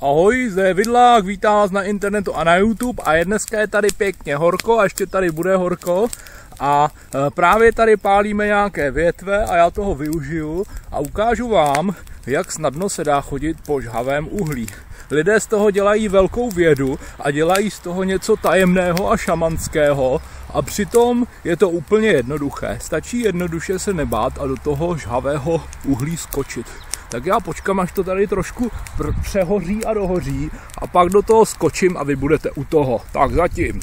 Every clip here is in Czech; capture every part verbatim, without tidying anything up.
Ahoj, zde je Vidlák, vítám vás na internetu a na YouTube a je dneska je tady pěkně horko a ještě tady bude horko a právě tady pálíme nějaké větve a já toho využiju a ukážu vám, jak snadno se dá chodit po žhavém uhlí. Lidé z toho dělají velkou vědu a dělají z toho něco tajemného a šamanského a přitom je to úplně jednoduché. Stačí jednoduše se nebát a do toho žhavého uhlí skočit. Tak já počkám, až to tady trošku přehoří a dohoří a pak do toho skočím a vy budete u toho. Tak zatím.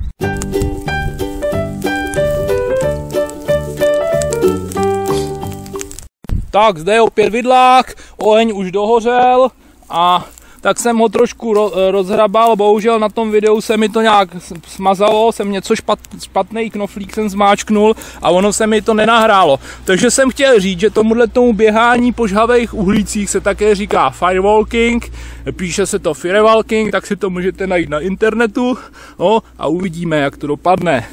Tak zde je opět Vidlák, oheň už dohořel a tak jsem ho trošku rozhrabal, bohužel na tom videu se mi to nějak smazalo, jsem něco špat, špatný knoflík jsem zmáčknul a ono se mi to nenahrálo. Takže jsem chtěl říct, že tomuhle tomu běhání po žhavých uhlících se také říká firewalking, píše se to firewalking, tak si to můžete najít na internetu, no a uvidíme, jak to dopadne.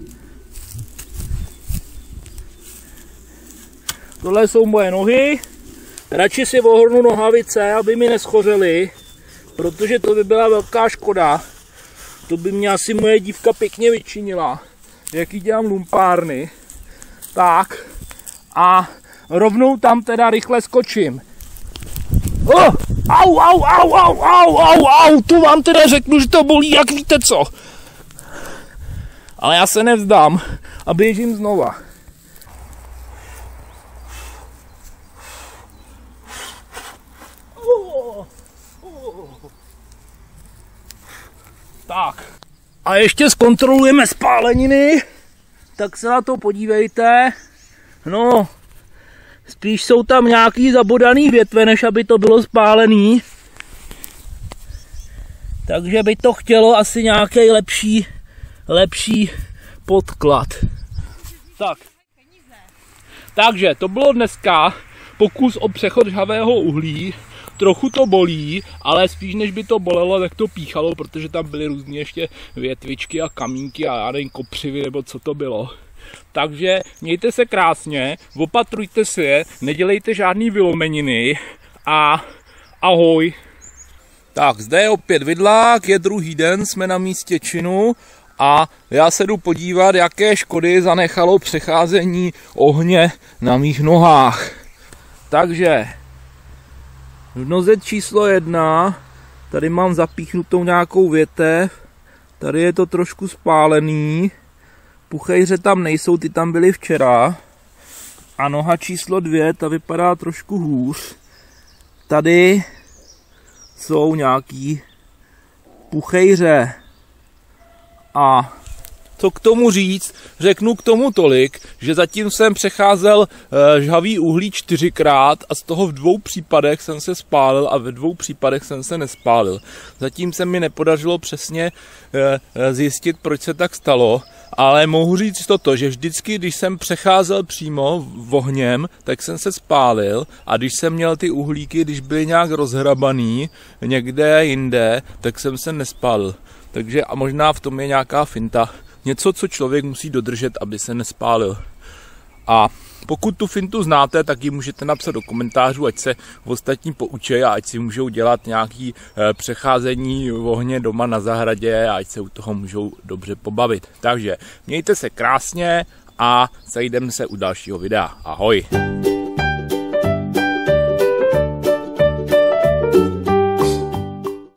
Tohle jsou moje nohy, radši si ohrnu nohavice, aby mi neschořely, protože to by byla velká škoda. To by mě asi moje dívka pěkně vyčinila, jak jí dělám lumpárny. Tak a rovnou tam teda rychle skočím. Oh, au, au, au, au, au, au, au, tu vám teda řeknu, že to bolí, jak víte co. Ale já se nevzdám a běžím znova. Tak. A ještě zkontrolujeme spáleniny. Tak se na to podívejte. No, spíš jsou tam nějaký zabodaný větve, než aby to bylo spálený. Takže by to chtělo asi nějaký lepší, lepší podklad. Tak. Takže to bylo dneska pokus o přechod žhavého uhlí. Trochu to bolí, ale spíš než by to bolelo, tak to píchalo, protože tam byly různé ještě větvičky a kamínky a já nevím, kopřivy nebo co to bylo. Takže mějte se krásně, opatrujte se, nedělejte žádný vylomeniny a ahoj. Tak zde je opět Vidlák, je druhý den, jsme na místě činu a já se jdu podívat, jaké škody zanechalo přecházení ohně na mých nohách. Takže v noze číslo jedna, tady mám zapíchnutou nějakou větev, tady je to trošku spálený, puchejře tam nejsou, ty tam byly včera. A noha číslo dvě, ta vypadá trošku hůř. Tady jsou nějaký puchejře. A co k tomu říct, řeknu k tomu tolik, že zatím jsem přecházel e, žhavý uhlí čtyřikrát a z toho v dvou případech jsem se spálil a ve dvou případech jsem se nespálil. Zatím se mi nepodařilo přesně e, zjistit, proč se tak stalo, ale mohu říct toto, že vždycky, když jsem přecházel přímo ohněm, tak jsem se spálil a když jsem měl ty uhlíky, když byly nějak rozhrabaný někde jinde, tak jsem se nespálil. Takže a možná v tom je nějaká finta. Něco, co člověk musí dodržet, aby se nespálil. A pokud tu fintu znáte, tak ji můžete napsat do komentářů, ať se ostatní poučí a ať si můžou dělat nějaké přecházení v ohně doma na zahradě a ať se u toho můžou dobře pobavit. Takže mějte se krásně a sejdeme se u dalšího videa. Ahoj!